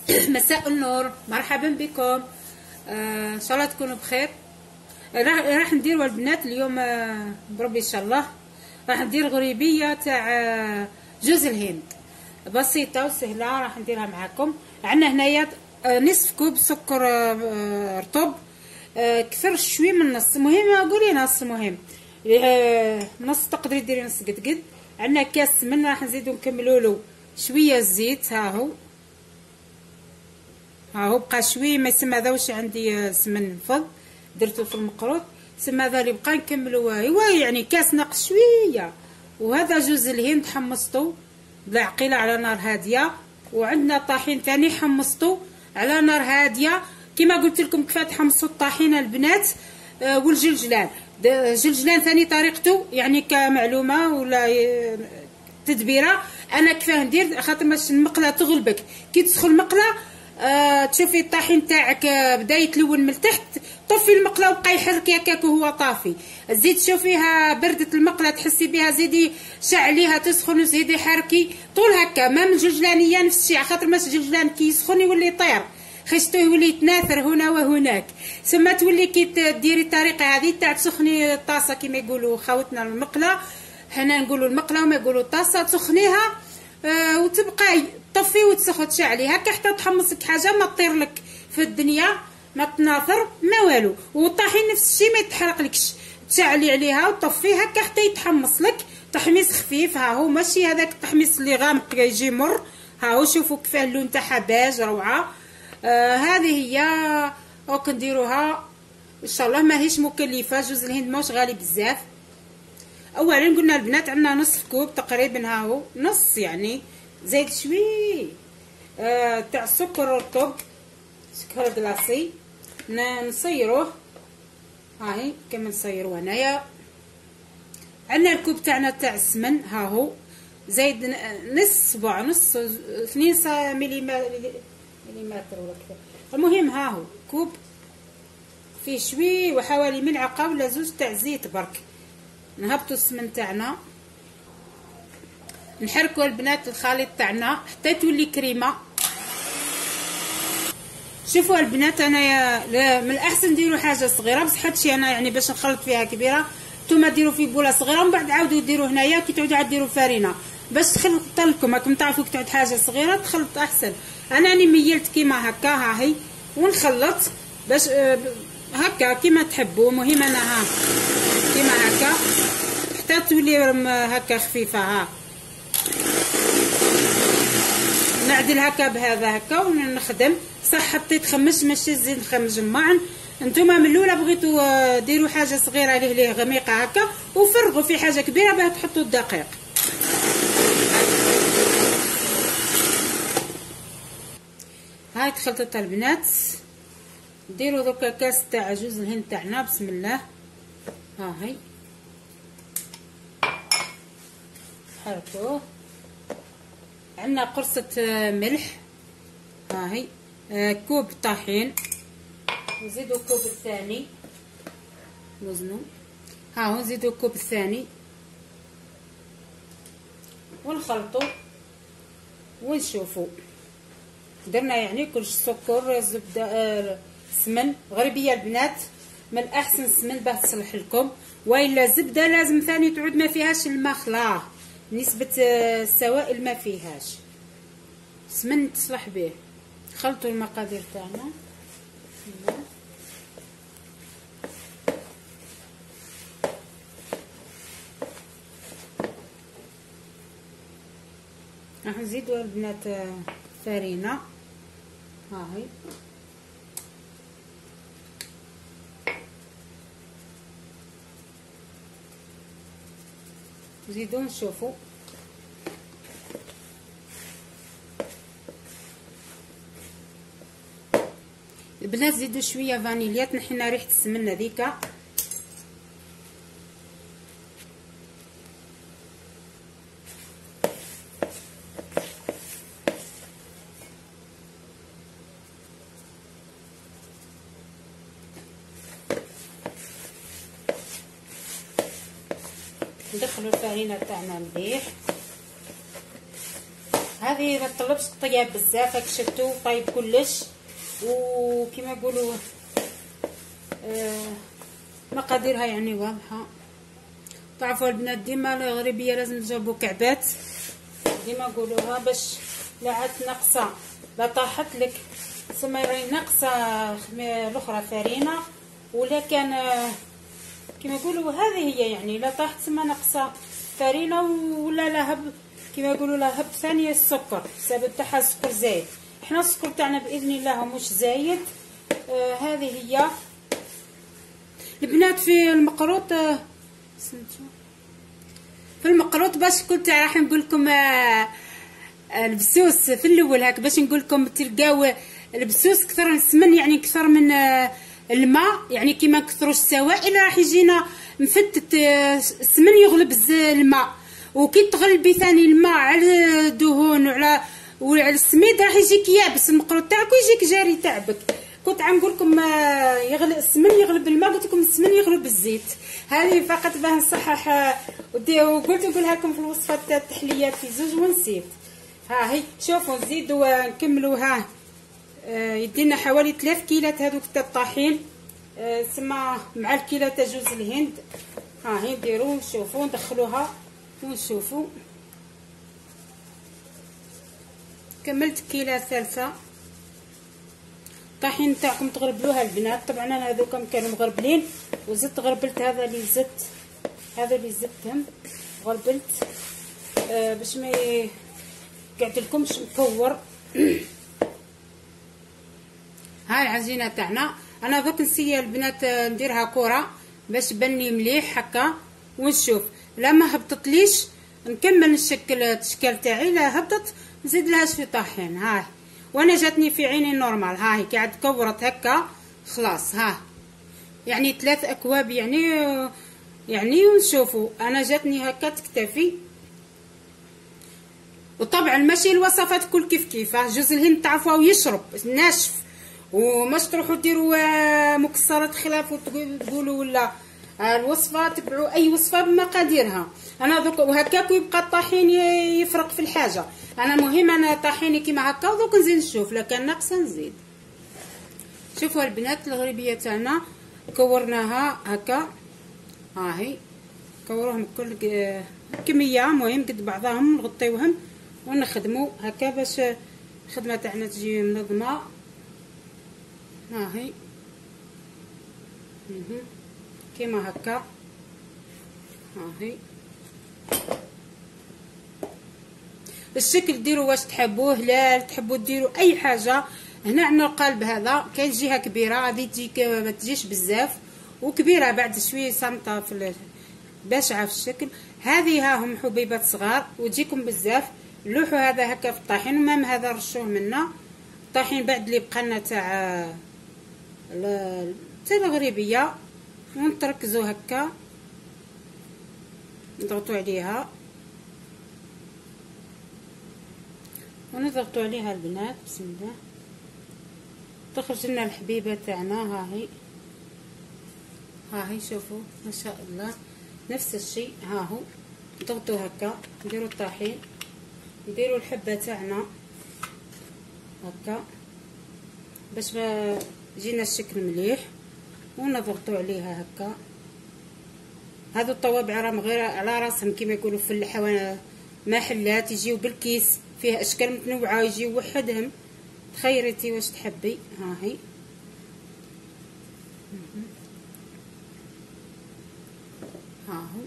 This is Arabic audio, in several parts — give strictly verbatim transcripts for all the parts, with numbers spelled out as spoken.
مساء النور، مرحبا بكم. آه ان شاء الله تكونوا بخير. راح راح نديروا البنات اليوم آه بربي ان شاء الله راح ندير غريبيه تاع آه جوز الهند، بسيطه وسهله. راح نديرها معاكم. عندنا هنايا آه نصف كوب سكر آه رطب، آه كثر شوي من نص، المهم قولي نص، مهم آه نص تقدري ديري نص قد قد. عندنا كاس من راح نزيدو نكملوا له شويه زيت. ها هو ها هو بقى شويه، ما يسمى هذا واش عندي سمن فض درتو في المقروط، سما هذا اللي بقى نكملوا هو يعني كاس ناقص شويه. وهذا جوز الهند حمصتو بالعقيله على نار هاديه، وعندنا طاحين ثاني حمصتو على نار هاديه. كما قلت لكم كيف تحمصوا الطاحينه البنات. آه والجلجلان جلجلان ثاني طريقته يعني كمعلومه ولا تدبيره. انا كيفاه ندير خاطر باش المقله تغلبك كي تسخن المقله. آه تشوفي الطاحين تاعك آه بدا يتلون من التحت، طفي المقله وبقى يحرك هكاك وهو طافي. الزيت تشوفيها بردت المقله تحسي بها، زيدي شعليها تسخن وزيدي حركي طول هكا. مام الجلجلانيه نفس الشيء، خاطر ماش الجلجلان كي يسخن يولي يطير، خشتو يولي يتناثر هنا وهناك. ثم تولي كي ديري الطريقه هذه تاع تسخني الطاسه كما يقولوا خاوتنا المقله، حنا نقولوا المقله وما يقولوا الطاسه، تسخنيها آه وتبقاي طفي وتسخن تشعلي هكا حتى تحمص لك حاجه ما تطير لك في الدنيا، ما تناثر ما والو. والطاحين نفس الشيء ما يتحرق لكش، تشعلي عليها وطفيه هكا حتى يتحمص لك تحميص خفيف. ها هو ماشي هذاك التحميص اللي غامق يجي مر. ها هو شوفوا كيفاه اللون تاعها باج روعه. آه هذه هي وكنديروها ان شاء الله. ماهيش مكلفه، جوز الهند ماهوش غالي بزاف. اولا قلنا البنات عندنا نصف كوب تقريبا، ها هو نص يعني زايد شوي آه تاع السكر رطب، سكر كلاصي نصيروه. هاهي كما نصيروا هنايا. عندنا الكوب تاعنا تاع السمن، ها هو زايد نص صباع، نص اثنين مليمتر ولا كذا. المهم ها هو كوب فيه شوي وحوالي ملعقه ولا زوج تاع زيت برك. نهبطوا السمن تاعنا، نحركوا البنات الخليط تاعنا حتى تولي كريمه. شوفوا البنات انايا من الاحسن ديروا حاجه صغيره، بصح هادشي انا يعني باش نخلط فيها كبيره. نتوما ديروا في بوله صغيره ومن بعد عاودوا ديروا هنايا كي تعودوا عاد ديروا فارينه باش تخلط لكم. راكم تعرفوا كي تعود حاجه صغيره تخلط احسن. انا راني ميلت كيما هكا، ها هي ونخلط باش آه هكا كيما تحبوا. المهم انا ها كيما هكا حتى تولي هكا خفيفه. ها نعدل هكا بهذا هكا ونخدم. صح حطيت خمش ماشي زيد نخمج معا. نتوما من الاولى بغيتوا ديروا حاجه صغيره ليه ليه غميقه هكا، وفرغوا في حاجه كبيره باه تحطوا الدقيق. هاي تخلطت البنات. ديروا دوكا كاس تاع جوز الهند تاعنا بسم الله. ها هي حركوه. عندنا قرصه ملح، ها هي آه كوب طحين، نزيدو كوب الثاني وزنو. ها هو نزيدو كوب الثاني ونخلطو ونشوفو. درنا يعني كلش سكر زبده آه سمن. غريبيه البنات من الاحسن السمن باه تصلح لكم، والا زبده لازم ثاني تعود ما فيهاش الماء، خلاه نسبه آه السوائل ما فيهاش، سمن تصلح به. خلطوا المقادير تاعنا. راح نزيدوا البنات فارينه. ها هي نزيدوا نشوفوا. البنات زيدوا شويه فانيليا تنحينا ريحه السمنه ذيك. ندخلوا الفرينه تاعنا مليح. هذه ما تطلبش طياب بزاف، هاك شفتو طيب كلش. وكما يقولوا آه مقاديرها يعني واضحه. تعرفوا البنات ديما الغريبيه لازم تجربوا كعبات، ديما نقولوها باش لا عاد ناقصه لا طاحت لك ثم راهي ناقصه الاخرى فرينه، ولا كان كما يقولوا هذه هي يعني لا طاحت ثم ناقصه فرينه ولا لهب كما يقولوا لهب ثانيه السكر، السبب تاعها السكر زايد. احنا السكر تاعنا باذن الله مش زايد. آه هذه هي البنات في المقروط. آه في المقروط باش كنت راح نقول لكم آه البسوس في الاول هاك باش نقول لكم تلقاو البسوس كثر من السمن يعني كثر من آه الماء، يعني كيما نكثروش السوائل راح يجينا مفتت آه السمن يغلب الماء، وكي تغلبي ثاني الماء على الدهون وعلى وعلى السميد راح يجيك يابس المقروط تاعك ويجيك جاري تعبك. كنت عنقول لكم يغلب السمن يغلب الماء، قلت لكم السمن يغلب الزيت. هذه فقط باه نصحح وقلت نقولها لكم في الوصفات تاع التحليات في زوج ونسيت. ها هي شوفوا نزيدوا نكملوا. ها يدينا حوالي ثلاث كيلات هذوك تاع الطحين سما مع الكيلو تاع جوز الهند. ها هي نديروا نشوفوا ندخلوها ونشوفوا. كملت كيلة ثالثة. الطحين تاعكم تغربلوها البنات، طبعا انا هذوكم كانوا مغربلين وزدت غربلت هذا اللي زدت هذا اللي زدتهم غربلت آه باش ما يقعدلكمش مكور. هاي العجينه تاعنا. انا دوك نسيا البنات نديرها كره باش بني مليح هكا ونشوف. لا ما هبطتليش نكمل نشكل التشكال تاعي، لا هبطت نزيد لها شويه طحين. هاي وانا جاتني في عيني نورمال. هاي كي عاد كورت هكا خلاص. ها يعني ثلاث اكواب يعني يعني ونشوفوا. انا جاتني هكا تكتفي. وطبعا ماشي الوصفات كل كيف كيفه. جوز الهند تعرفوا يشرب ناشف، وماش تروحوا ديروا مكسرات خلاف وتقولوا ولا الوصفه تبعوا اي وصفه بمقاديرها. انا دوك وهكاك يبقى الطحين يفرق في الحاجه. انا مهم انا طحيني كيما هكا ودوك نزيد نشوف لا كان ناقصه نزيد. شوفوا البنات الغريبيه تاعنا كورناها هكا. ها هي كوروهم كل كميه مهم قد بعضهم نغطيوهم ونخدموا هكا باش الخدمه تاعنا تجي منظمه. ها هي كيما هكا. ها هي الشكل ديروا واش تحبوه، لا تحبوا ديروا اي حاجه. هنا عندنا القالب هذا كاين جهه كبيره غادي تجيك ما تجيش بزاف، وكبيره بعد شويه صامته في باشعه في الشكل. هذه ها هم حبيبات صغار وتجيكم بزاف. لوحوا هذا هكا في الطحين ومام هذا رشوه منا الطحين بعد اللي بقالنا تاع تاع الغريبيه ونتركزوا هكا نضغطوا عليها ونضغطوا عليها البنات. بسم الله تخرج لنا الحبيبه تاعنا. ها هي ها هي شوفوا ما شاء الله نفس الشيء. ها هو نضغطوا هكا نديروا الطحين نديروا الحبه تاعنا هكا باش ما يجينا الشكل مليح ونضغطوا عليها هكا. هذو الطوابع راهم غير على راسهم كما يقولوا في الحوانت محلات يجيو بالكيس فيه اشكال متنوعه يجيو وحدهم تخيرتي واش تحبي. ها هي ها هو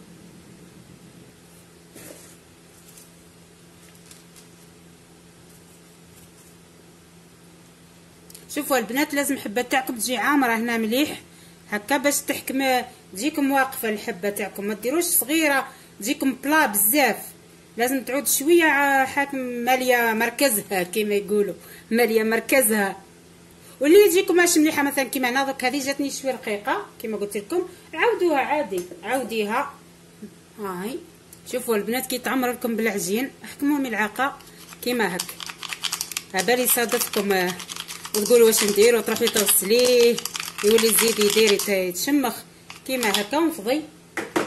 شوفوا البنات لازم الحبه تاعكم تجي عامره هنا مليح هكا باش تحكم تجيكم واقفه الحبه تاعكم. ما ديروش صغيره تجيكم بلا بزاف، لازم تعود شويه حاكم ماليه مركزها كما يقولوا ماليه مركزها. واللي يجيكم ماشي مليحه مثلا كيما هنا دوك هذه جاتني شويه رقيقه كما قلت لكم عاودوها عادي عاوديها. ها هي شوفوا البنات كي تعمر لكم بالعجين احكموا ملعقه كيما هكا. عبالي صادفكم وتقولوا واش ندير وتروحي تغسليه يولي زيدي ديري يتشمخ كيما هكا ونفضي.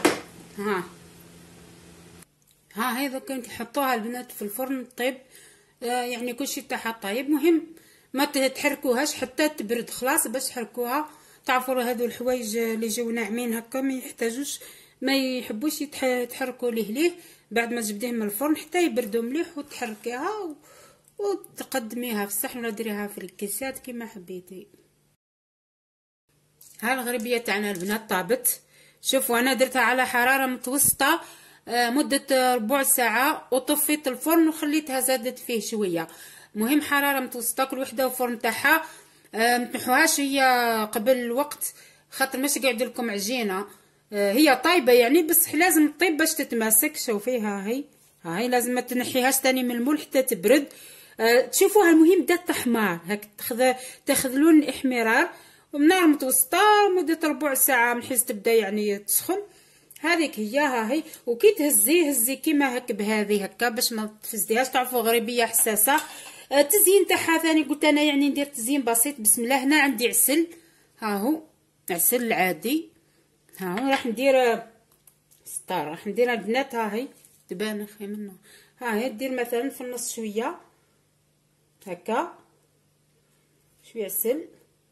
ها ها هي دوك نحطوها البنات في الفرن طيب آه يعني كلشي تاعها طايب. مهم ما تحركوهاش حتى تبرد خلاص باش تحركوها. تعرفوا هادو الحوايج اللي جاو ناعمين هكا ما يحتاجوش ما يحبوش يتحركوا ليه ليه بعد ما تجبديهم من الفرن حتى يبردوا مليح وتحركيها و... وتقدميها في الصحن ولا ديريها في الكيسات كيما حبيتي. ها الغريبيه تاعنا البنات طابت. شوفوا انا درتها على حراره متوسطه مده ربع ساعه وطفيت الفرن وخليتها زادت فيه شويه. مهم حراره متوسطه كل وحده والفرن تاعها. متنحوهاش هي قبل الوقت خاطر ماشي قاعد لكم عجينه هي طايبه يعني بس لازم تطيب باش تتماسك. شوفيها هي ها هي لازم ما تنحيهاش تاني من المول حتى تبرد. أه تشوفوها المهم دات حمار هاك تاخذ تاخذ لون الاحمرار وبنار متوسطه مده ربع ساعه من حيث تبدا يعني تسخن. هذيك هي ها هي وكي تهزي هزي كيما هك بهذه هكا باش ما تفسديهاش. تعرفوا غريبيه حساسه. أه تزيين تاعها ثاني قلت انا يعني ندير تزيين بسيط. بسم الله هنا عندي عسل ها هو عسل العادي ها هو راح ندير ستار راح ندير البنات ها هي تبان خي منه. ها هي دير مثلا في النص شويه هكا شويه عسل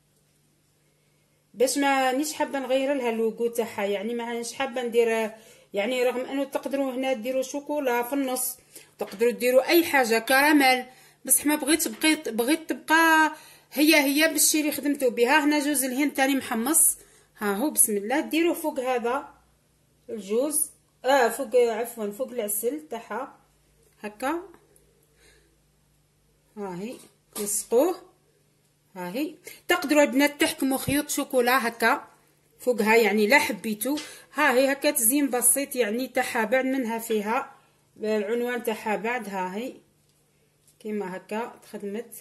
باش ما نيش حابه نغير لها اللوغو تاعها يعني ما نيش حابه ندير يعني رغم انه تقدروا هنا ديروا شوكولا في النص تقدروا ديروا اي حاجه كراميل بصح ما بغيتش بقيت بغيت تبقى هي هي بالشي اللي خدمتو بها. هنا جوز الهند تاني محمص ها هو بسم الله ديروه فوق هذا الجوز اه فوق عفوا فوق العسل تاعها هكا ها هي لصقوه. ها هي تقدروا البنات تحكموا خيوط شوكولا هكا فوقها يعني لا حبيتو. ها هي هكا تزيين بسيط يعني تاعها بعد منها فيها العنوان تاعها بعد. ها هي كيما هكا تخدمت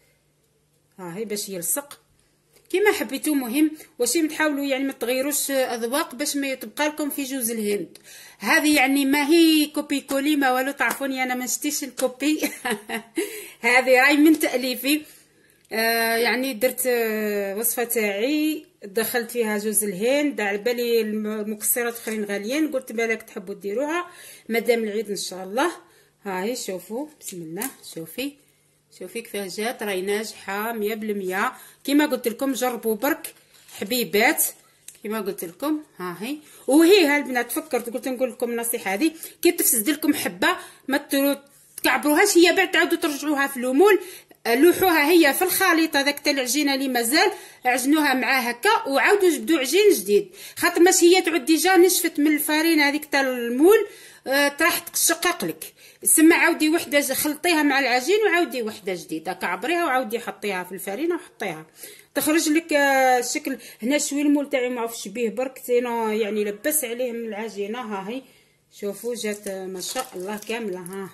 ها هي باش يلصق كيما حبيتو. مهم واش متحاولوا يعني ما تغيروش اذواق باش ما تبقى لكم في جوز الهند. هذه يعني ما هي كوبي كولي ما والو. تعرفوني انا ما نشتيش الكوبي هذه راي من تاليفي. آه يعني درت آه وصفه تاعي دخلت فيها جوز الهند على بالي المكسرات اخرين غاليين قلت بالك تحبوا ديروها مادام العيد ان شاء الله. ها هي شوفوا بسم الله شوفي شوفي كيفاش جات راهي ناجحه مية بالمية كيما قلت لكم. جربوا برك حبيبات كيما قلت لكم. ها هي وهي ها البنات فكرت قلت نقول لكم النصيحه هذه كي تفسد لكم حبه ما تكعبروهاش هي بعد تعاودوا ترجعوها في المول لوحوها هي في الخليط هذاك تاع العجينه اللي مازال عجنوها معاه هكا وعاودوا جبدوا عجين جديد خاطر ماشي هي تعود ديجا نشفت من الفارينه هذيك تاع المول آه راح تشقق لك. سما عاودي وحده خلطيها مع العجين وعاودي وحده جديده كعبريها وعاودي حطيها في الفارينه وحطيها تخرج لك الشكل. آه هنا شوي المول تاعي ما عرفتش بيه برك زينو يعني لبس عليه من العجينه. ها هي شوفوا جات ما شاء الله كامله. ها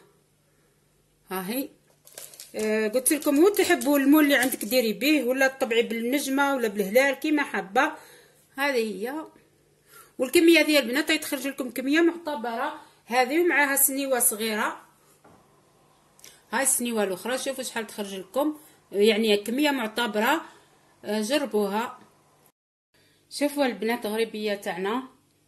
ها هي آه قلت لكم هو تحبوا المول اللي عندك ديري به ولا تطبعي بالنجمه ولا بالهلال كيما حابه. هذه هي والكميه ديال البنات تخرج لكم كميه معتبره هذه ومعها سنيوه صغيره. هاي السنيوه الاخرى شوفوا شحال تخرج لكم يعني كميه معتبره. آه جربوها. شوفوا البنات غريبيه تاعنا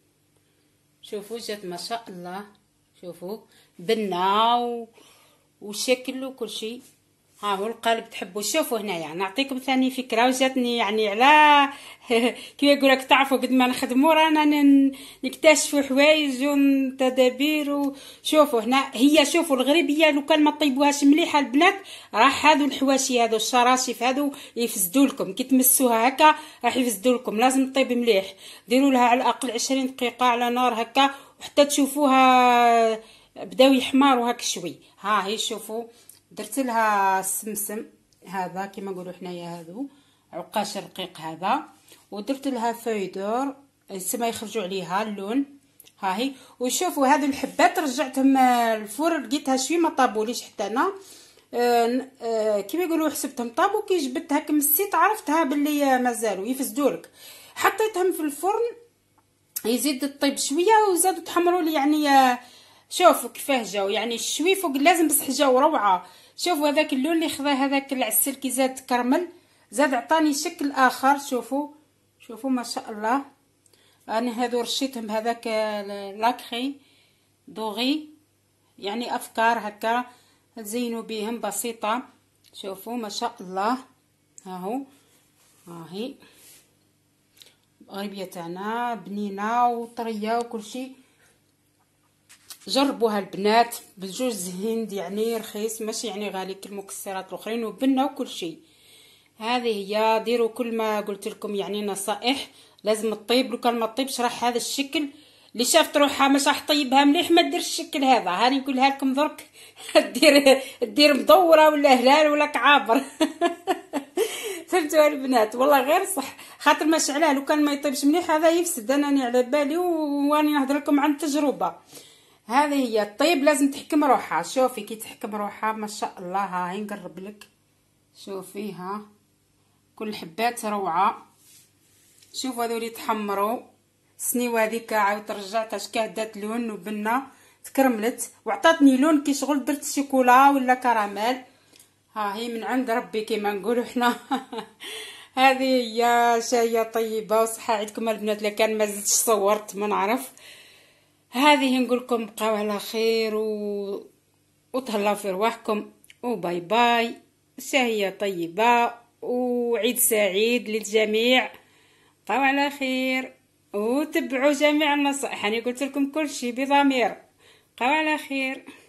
شوفوا جات ما شاء الله. شوفوا بنه و... وشكل وكل شيء. ها هو القالب تحبوا. شوفوا هنايا نعطيكم ثاني فكره وجاتني يعني على كي يقول لك تعرفوا قد ما نخدموا رانا نكتشفوا حوايج وتدابير. شوفوا هنا هي شوفوا الغريبيه لو كان ما طيبوهاش مليحه البنات راح هذو الحواشي هذو الشراشف هذو يفسدوا لكم كي تمسوها هكا راح يفسدوا لكم. لازم طيب مليح ديروا لها على الاقل عشرين دقيقه على نار هكا وحتى تشوفوها بداو يحمروا هك شوي. ها هي شوفوا درت لها السمسم هذا كيما نقولوا حنايا هذو عقاش رقيق هذا ودرت لها فايدور سما يخرجوا عليها اللون. ها هي وشوفوا هذو الحبات رجعتهم الفور لقيتها شوي ما طابوليش حتى انا آه آه كيما يقولوا حسبتهم طابو كي جبت هكا مسيت عرفتها باللي مازالوا يفسدولك. حطيتهم في الفرن يزيد الطيب شويه وزادوا تحمروا لي يعني آه شوفوا كيفاه جاو يعني شوي فوق لازم بصح جاو روعه. شوفوا هذاك اللون اللي خذا هذاك العسل كي زاد كرمل زاد عطاني شكل اخر. شوفوا شوفوا ما شاء الله. انا هذو رشيتهم هذاك لاكري دوغي يعني افكار هكا تزينوا بهم بسيطه. شوفوا ما شاء الله، ها هو ها هي الغريبيه تاعنا بنينه وطريه وكل شيء. جربوها البنات بالجوز هند، يعني رخيص ماشي يعني غالي كالمكسرات الاخرين، وبنه وكل شيء. هذه هي، ديروا كل ما قلت لكم يعني نصائح. لازم تطيب، لو كان ما تطيبش راح هذا الشكل اللي شافت روحها مش راح طيبها مليح ما دير الشكل هذا. هاني نقولها لكم درك دير دير مدوره ولا هلال ولا كعابر فهمتوا البنات؟ والله غير صح، خاطر ما شعلاه لو كان ما يطيبش مليح هذا يفسد. انا على بالي واني نهضر لكم عن تجربه. هذه هي الطيب لازم تحكم روحها. شوفي كي تحكم روحها ما شاء الله. هاي نقرب لك، شوفيها كل حبات روعه. شوفوا هذولي تحمروا. السنيوه هذيك عاود رجعتها شكادات لون وبنه تكرملت وعطاتني لون كي شغل درت شوكولا ولا كراميل. ها هي من عند ربي كيما نقولوا حنا هذه هي شايه طيبه وصحه عندكم البنات. لا كان ما زدتش صورت ما نعرف. هذه نقول لكم بقاو على خير و... وتهلاو في رواحكم وباي باي. شاهيه طيبه وعيد سعيد للجميع. بقاو على خير وتبعوا جميع النصائح. انا قلت لكم كل شيء بضمير. بقاو على خير.